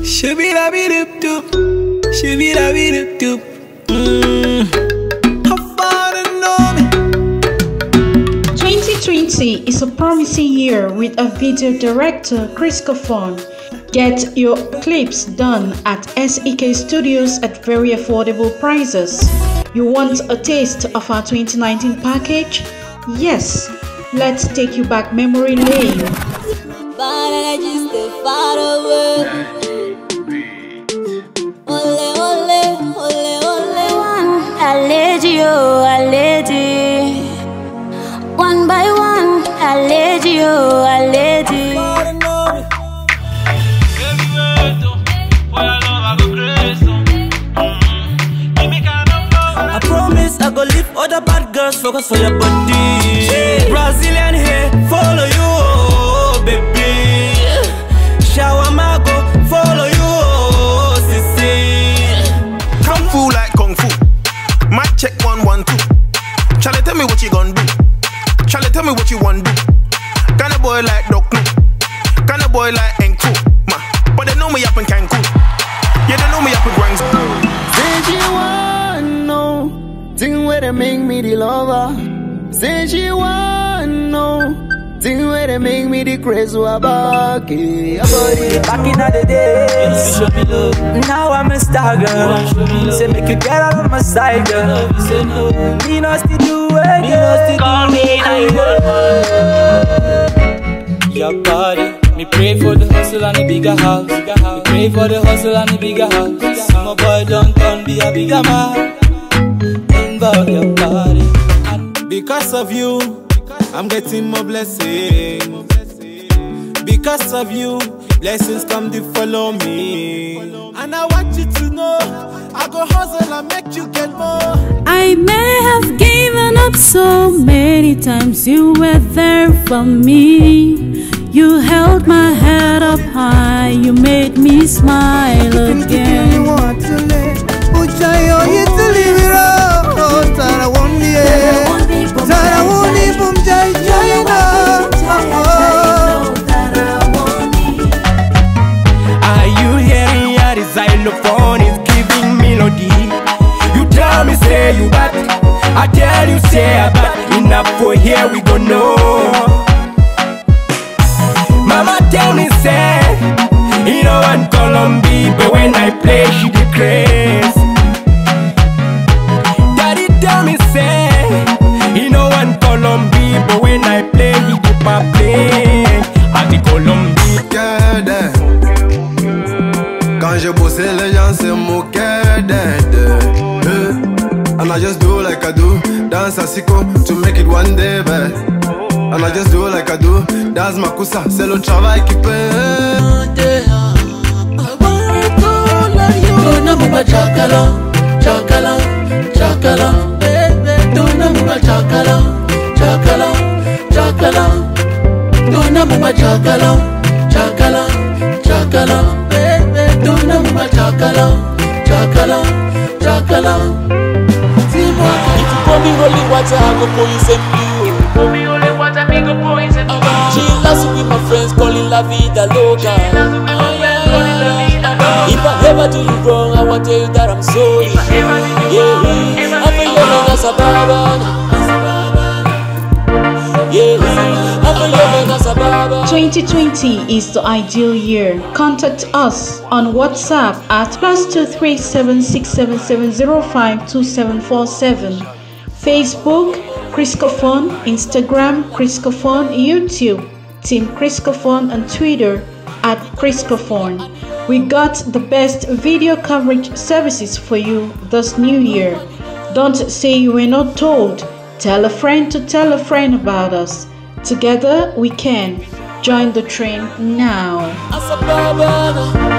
Shibida-bidip-doop, shibida-bidip-doop. How far to know me? 2020 is a promising year with a video director, Chriscophone. Get your clips done at SEK Studios at very affordable prices. You want a taste of our 2019 package? Yes, let's take you back memory lane. One by one, I led you, I led you. I promise I go leave other bad girls, focus for your body. Brazilian hair, follow you, oh, baby. Shawarma go, follow you, oh, sissy. Kung fu like kung fu. Mic check 1 1 2. Charlie, tell me what you gonna do. Charlie, tell me what you want to do. Kinda boy like Doc No. Kinda boy like Enku. But they know me up in Cancun. Yeah, they know me up in Guangzhou. Say she want no thing where they make me the lover. Say she want no thing where they make me the crazy about it. Back in the day, show me love. Now I'm a star girl. Say make you get out of my side, girl. Me not still do it. Call me your body. Me pray for the hustle and the bigger house. Me pray for the hustle and the bigger house. My boy don't come be a bigger man. Involve your body. And because of you, I'm getting more blessings. Because of you, blessings come to follow me. And I want you to know, I go hustle and make you get more. I may have given up so many times, you were there for me. You held my head up high, you made me smile again. You want to live, which I owe you to live it all. Tara woni, Tara woni, boom jai China. Are you hearing your xylophone is giving melody? You tell me say you bad, I tell you say I bad. Enough for here we go no. Mama tell me say, you know I'm Colombia, but when I play she decrease. Daddy tell me say, you know I'm Colombia, but when I play he do pas play. I be Colombia. Quand j'ai bossé les gens se moquaient d'aide. And I just do like I do, dance a sicko to make it one day back. And I just do like I do, dance makusa, c'est le travail qui paie. Dona muma chakala, chakala, chakala, baby. Dona muma chakala, chakala, chakala. Dona muma chakala, chakala, chakala, baby. Dona muma chakala, chakala, chakala. If you pour me holy water, I go poison you. Chillin' with my friends, calling la vida loca. If I ever do you wrong, I want to tell you that I'm sorry. Yeah, I'm feeling as a baba. Yeah, I'm feeling as a baba. 2020 is the ideal year. Contact us on WhatsApp at +23767705247. Facebook, Chriscophone, Instagram, Chriscophone, YouTube, Team Chriscophone, and Twitter at Chriscophone. We got the best video coverage services for you this new year. Don't say you were not told. Tell a friend to tell a friend about us. Together we can. Join the train now.